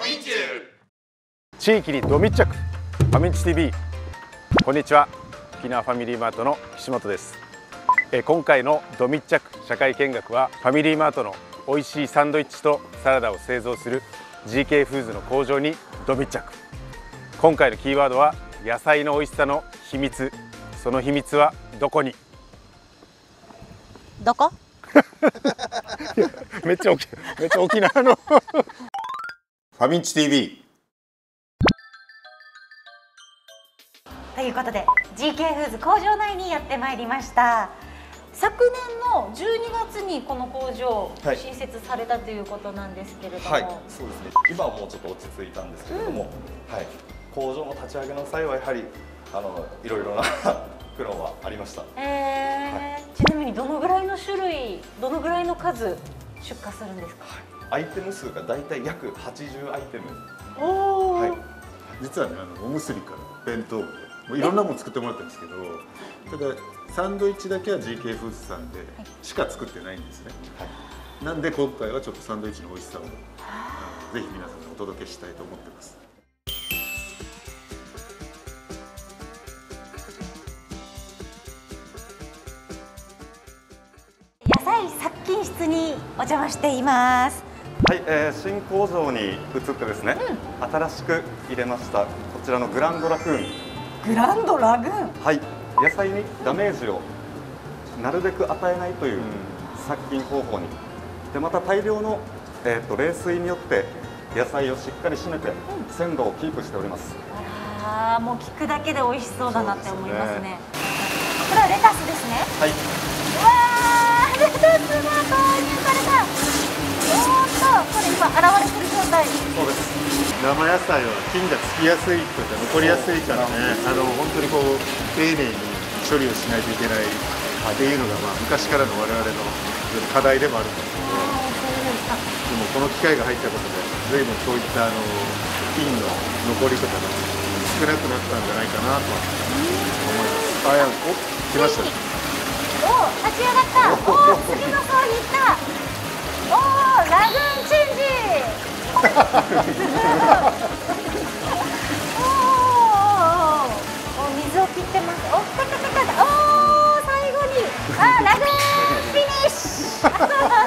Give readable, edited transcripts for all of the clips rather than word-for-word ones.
ミンチュ地域にド密着ファミンチ TV。 こんにちは、沖縄ファミリーマートの岸本です。今回のド密着社会見学はファミリーマートの美味しいサンドイッチとサラダを製造する GK フーズの工場にド密着。今回のキーワードは野菜の美味しさの秘密。その秘密はどこに？ どこ？ めっちゃ沖縄のファミンチ TV。 ということで GK フーズ工場内にやってまいりました。昨年の12月にこの工場、新設されたということなんですけれども、 はい、そうですね。今はもうちょっと落ち着いたんですけれども、はい、工場の立ち上げの際はやはりいろいろな苦労はありました。 ちなみにどのぐらいの種類、どのぐらいの数出荷するんですか？ アイテム数がだいたい約80アイテム。 はい、実はね、おむすびから弁当でもういろんなもの作ってもらったんですけど、ただサンドイッチだけは GK フーズさんでしか作ってないんですね。なんで今回はちょっとサンドイッチの美味しさをぜひ皆さんにお届けしたいと思ってます。 野菜殺菌室にお邪魔しています。 はい、新工場に移ってですね、新しく入れましたこちらのグランドラグーン。 グランドラグーン。 はい、野菜にダメージをなるべく与えないという殺菌方法に。でまた大量の、冷水によって野菜をしっかり締めて鮮度をキープしております。 あら、もう聞くだけで美味しそうだなって思いますね。これはレタスですね。 はい。 うわー、レタスが投入された。これ今洗われてる状態。 そうです。 生野菜は菌がつきやすいとか残りやすいからね、本当にこう丁寧に処理をしないといけないっていうのが、昔からの我々の課題でもあるんですけど、でもこの機械が入ったことで随分そういった菌の残りとかが少なくなったんじゃないかなと思います。来ましたね。 立ち上がった。次の層に行った。ラグーンチェンジ。水を切ってます。最後にラグーンフィニッシュ。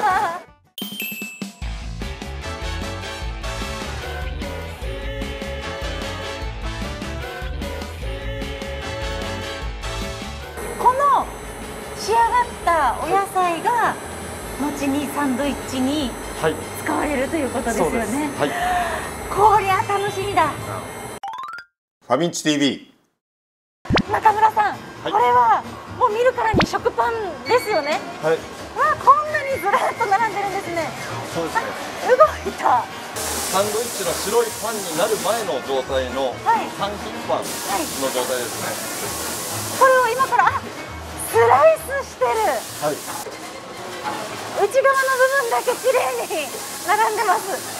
この仕上がったお野菜が後にサンドイッチに使われるということですよね。こりゃ楽しみだ。 ファミンチ TV。 中村さん、これはもう見るからに食パンですよね。 はい。 わあ、こんなにずらっと並んでるんですね。 そうですね。 動いた。 サンドイッチの白いパンになる前の状態の三品パンの状態ですね。 これを今からスライスしてる。はい。内側の部分だけ綺麗に並んでます。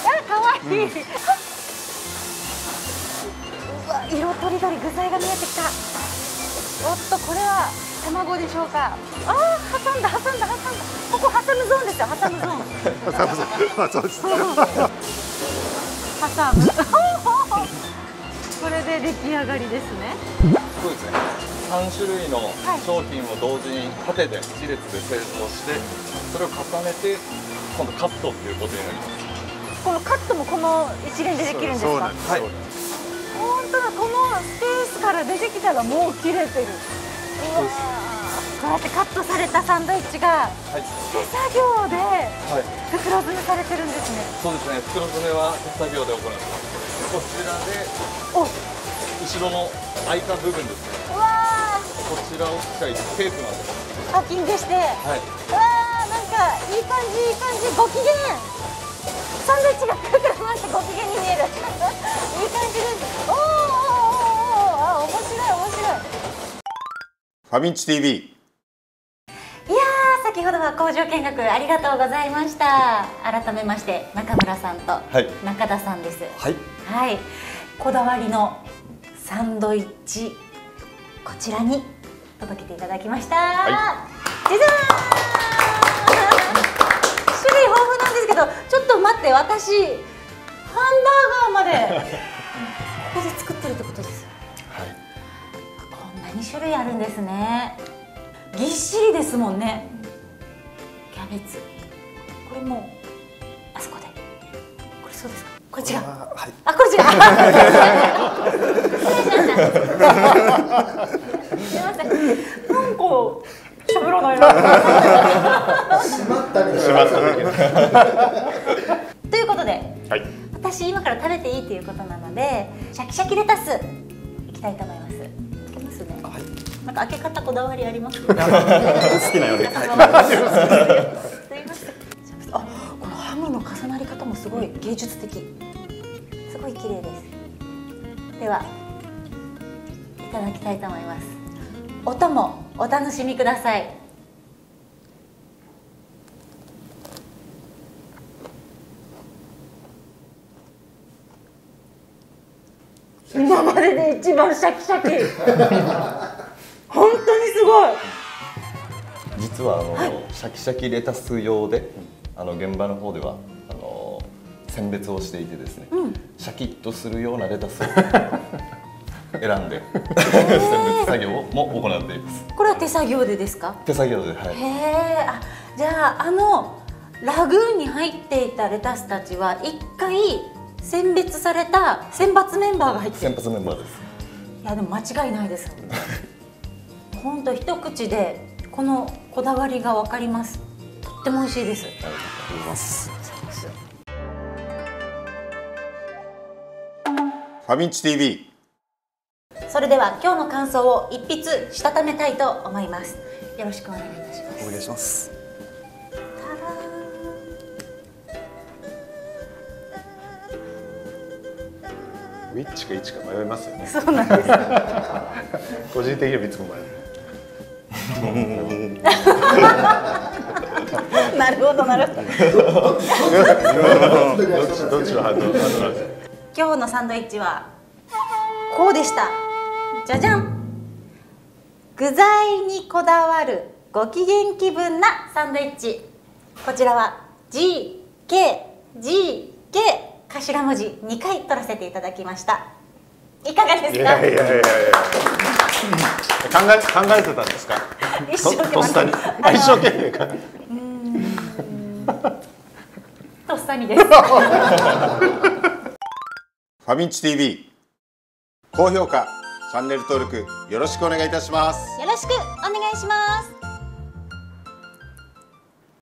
可愛い。うわ、色とりどり具材が見えてきた。おっと、これは卵でしょうか。挟んだ。ここ挟むゾーンですよ。挟むゾーン。そうです。挟む。これで出来上がりですね。 そうですね。3種類の商品を同時に縦で一列で製造して、それを重ねて今度カットっていうことになります。 このカットもこの一連でできるんですか？ はい。 本当だ、このスペースから出てきたらもう切れてる。こうやってカットされたサンドイッチが手作業で袋詰めされてるんですね。 そうですね。袋詰めは手作業で行います。こちらで後ろの開いた部分ですね。こちらをしっかりテープなんです。 パッキングして。なんかいい感じ。ご機嫌。サンドイッチがくるくる回してご機嫌に見える。いい感じです。面白い。 ファミンチ TV。 いやー、先ほどは工場見学ありがとうございました。改めまして中村さんと中田さんです。はい。こだわりのサンドイッチ、こちらに届けていただきました。じゃじゃーん。種類豊富なんですけど、ちょっと待って、私ハンバーガーまでここで作ってるってことです。はい。こんなに種類あるんですね。ぎっしりですもんね。キャベツ。これもあそこで。これそうですか。これ違う。はい、あ、これ違う。すみません。なんかしゃべらないな。 しまったりしまったり。 ということで、 はい、 私今から食べていいということなので、シャキシャキレタスいきたいと思います。いきますね。はい。なんか開け方こだわりありますか？好きなようで。すいません。あ、このハムの重なり方もすごい芸術的。すごい綺麗です。では、いただきたいと思います。音もお楽しみください。今までで一番シャキシャキ。本当にすごい。 実はシャキシャキレタス用で現場の方では選別をしていてですね、シャキッとするようなレタスを選んで選別作業も行っています。 これは手作業でですか？ 手作業で、はい。 へえ、あ、じゃあラグーンに入っていたレタスたちは一回選別された選抜メンバーが入ってる。 選抜メンバーです。 いやでも間違いないです。本当一口でこのこだわりがわかります。とっても美味しいです。ありがとうございます。 ファミンチ TV。 それでは今日の感想を一筆したためたいと思います。よろしくお願いいたします。 お願いします。 ウィッチか1か迷いますよね。 そうなんです。 個人的にはいつも迷う。 なるほどなるほど。 どっちのハート？ 今日のサンドイッチはこうでした。じゃじゃん。具材にこだわるご機嫌気分なサンドイッチ。こちらは GK 頭文字2回取らせていただきました。いかがですか？ いやいやいやいや。考えてたんですか？ 一生懸命。 一生懸命か。 とっさにです。 ファミンチ TV 高評価、チャンネル登録よろしくお願いいたします。 よろしくお願いします。